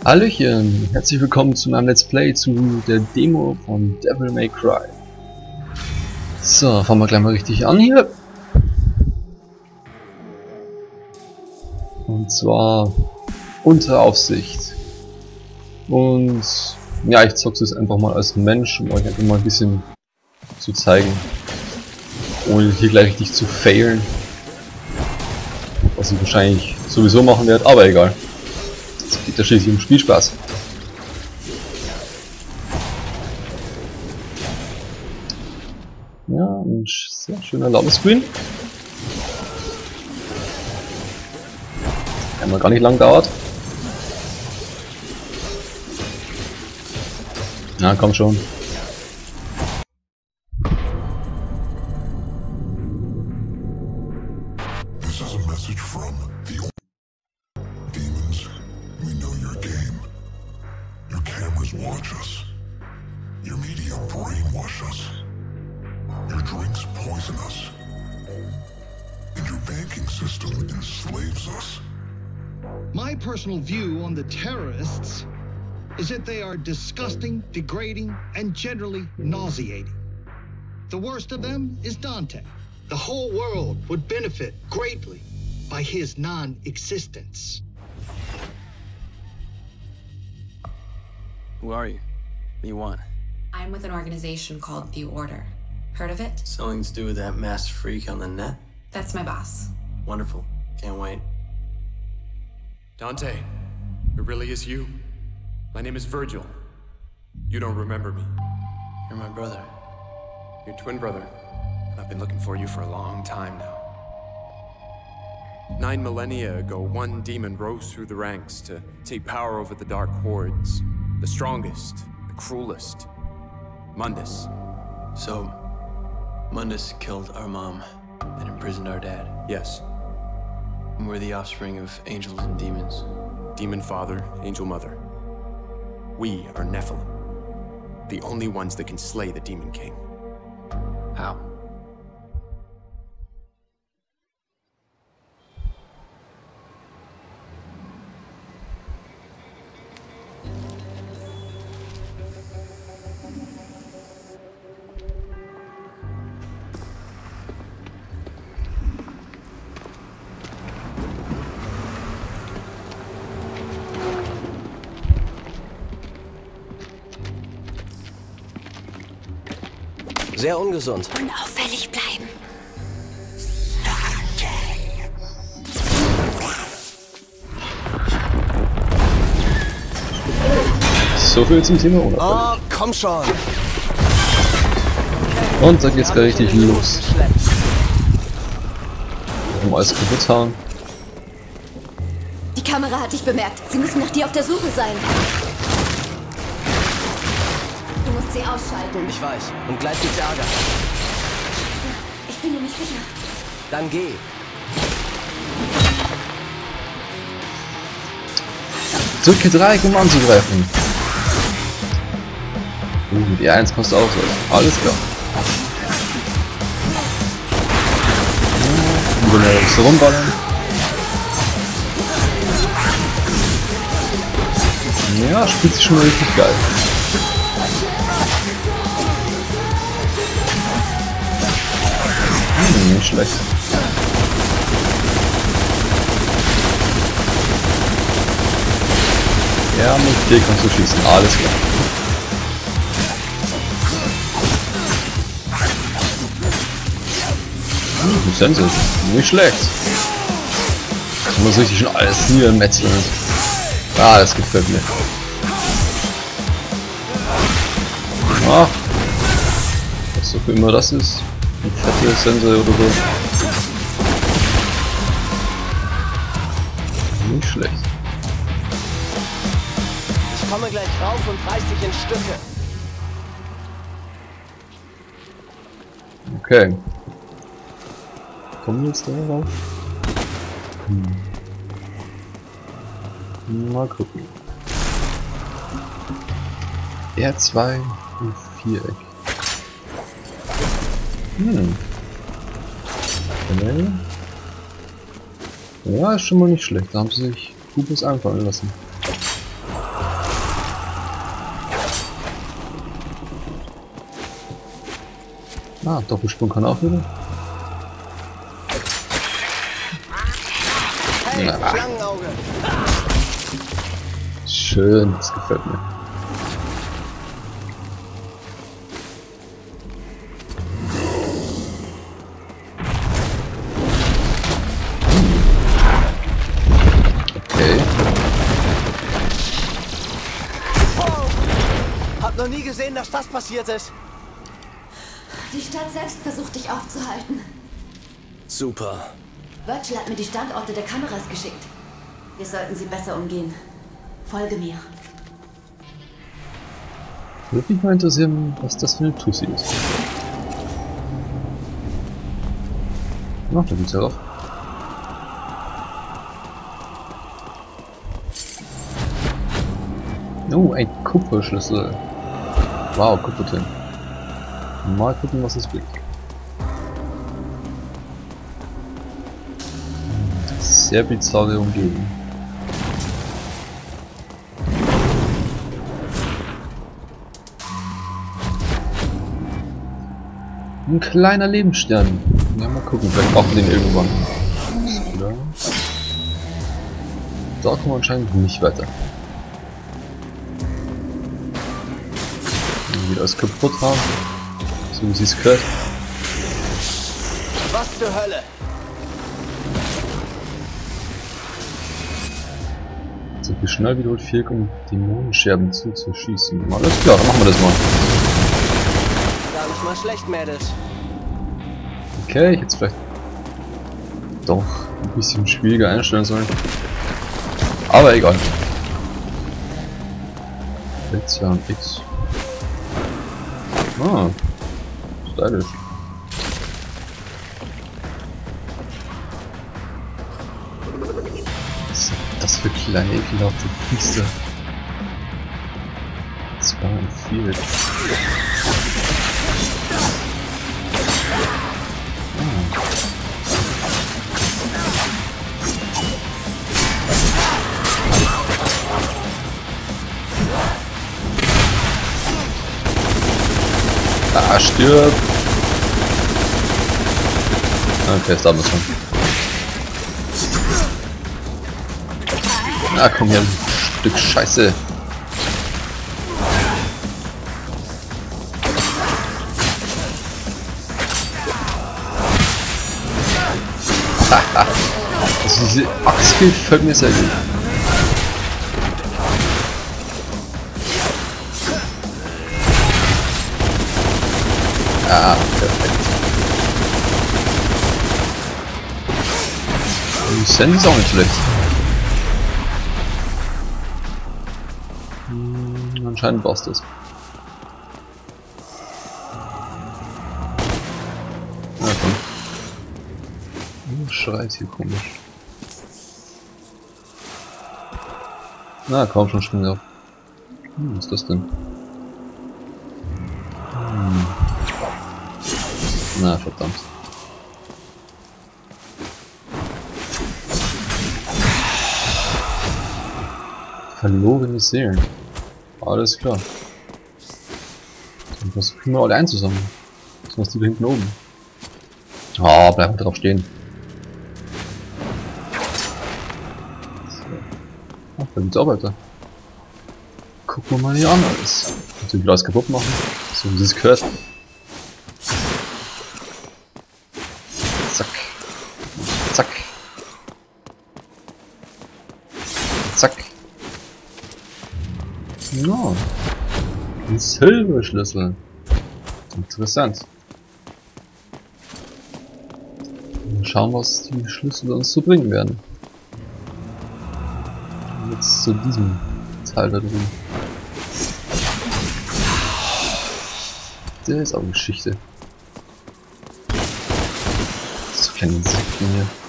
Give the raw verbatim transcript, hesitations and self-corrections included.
Hallöchen, herzlich willkommen zu meinem Let's Play zu der Demo von Devil May Cry. So, fangen wir gleich mal richtig an hier. Und zwar unter Aufsicht. Und ja, ich zock's jetzt einfach mal als Mensch, um euch einfach mal ein bisschen zu zeigen, ohne hier gleich richtig zu failen. Was ich wahrscheinlich sowieso machen werde, aber egal. Es geht ja schließlich um Spielspaß. Ja, ein sehr schöner Ladescreen. Der mal gar nicht lang dauert. Na, komm schon. Watch us. Your media brainwash us. Your drinks poison us. And your banking system enslaves us. My personal view on the terrorists is that they are disgusting, degrading, and generally nauseating. The worst of them is Dante. The whole world would benefit greatly by his non-existence. Who are you? What do you want? I'm with an organization called The Order. Heard of it? Something to do with that masked freak on the net? That's my boss. Wonderful. Can't wait. Dante, it really is you. My name is Virgil. You don't remember me. You're my brother. Your twin brother. I've been looking for you for a long time now. Nine millennia ago, one demon rose through the ranks to take power over the Dark Hordes. The strongest, the cruelest. Mundus. So, Mundus killed our mom and imprisoned our dad. Yes. And we're the offspring of angels and demons. Demon father, angel mother. We are Nephilim. The only ones that can slay the Demon King. How? Sehr ungesund. Unauffällig bleiben. So viel zum Thema unauffällig. Oh, komm schon. Und da geht's gleich richtig los. Um alles kaputt hauen. Die Kamera hat dich bemerkt. Sie müssen nach dir auf der Suche sein. Du musst sie ausschalten. Ich weiß. Und gleich gibt's Ärger. Ich bin mir nicht sicher. Dann geh. Drücke Dreieck, um anzugreifen. Uh, mit E eins kommst du auch so. Alles klar. Und wenn wir so rumballern. Ja, spielt sich schon mal richtig geil. Hm, nicht schlecht. Ja, mit D kannst du schießen, alles klar. Hm, die Sense ist nicht schlecht. Kann man so richtig schon alles hier metzeln. Ah, das gefällt mir. Ah, was auch immer das ist. Eine fette Sense oder so. Nicht schlecht. Ich komme gleich rauf und reiß dich in Stücke. Okay. Kommen wir jetzt da rauf? Hm. Mal gucken. R zwei und Viereck. Hm. Okay. Ja, ist schon mal nicht schlecht. Da haben sie sich Gutes einfallen lassen. Ah, Doppelsprung kann auch wieder. Hey, Ja. Schlangenauge. Schön, das gefällt mir. Okay. Wow. Hab noch nie gesehen, dass das passiert ist. Die Stadt selbst versucht dich aufzuhalten. Super. Virgil hat mir die Standorte der Kameras geschickt. Wir sollten sie besser umgehen. Folge mir. Würde mich mal interessieren, was das für eine Tussi ist. Ach, da geht's ja doch. Oh, ein Kupferschlüssel. Wow, Kupfertin. Mal gucken, was es bringt. Sehr bizarre Umgebung. Ein kleiner Lebensstern. Ja, mal gucken, vielleicht brauchen wir den irgendwann. Oder? Da kommen wir anscheinend nicht weiter. Wieder alles kaputt haben. So wie sie es gehört. Was zur Hölle? So viel schnell wiederholt viel, um Dämonenscherben zu zerschießen. Alles klar, dann machen wir das mal. Gar nicht mal schlecht, Mädels. Okay, ich hätte es vielleicht doch ein bisschen schwieriger einstellen sollen. Aber egal. Jetzt ja und X. Ah, stylisch. Was sind das für kleine ekelhafte Biester? Zwei und vier. Ah, stirb! Okay, ist da was schon. Na komm her, ein Stück Scheiße. Haha. Also diese Axt gefällt mir sehr gut. Ah, perfekt. Die Sandy ist auch nicht schlecht. Hm, anscheinend brauchst du es. Na komm. Oh, schreit hier komisch. Na komm schon, spring auf. Hm, was ist das denn? Hm. Na, verdammt. Verlorene Seelen. Alles klar. Dann versuchen wir alle einzusammeln. Was ist die da hinten oben? Ah, oh, bleiben wir drauf stehen. So. Ach, da gibt's auch weiter. Gucken wir mal hier an alles. Natürlich alles kaputt machen. So wie es gehört. Zack. Zack. Zack. Ja. Ein Silberschlüssel. Interessant. Mal schauen, was die Schlüssel uns so bringen werden. Jetzt zu diesem Teil da drüben. Der ist auch Geschichte. So kleine Insekten hier.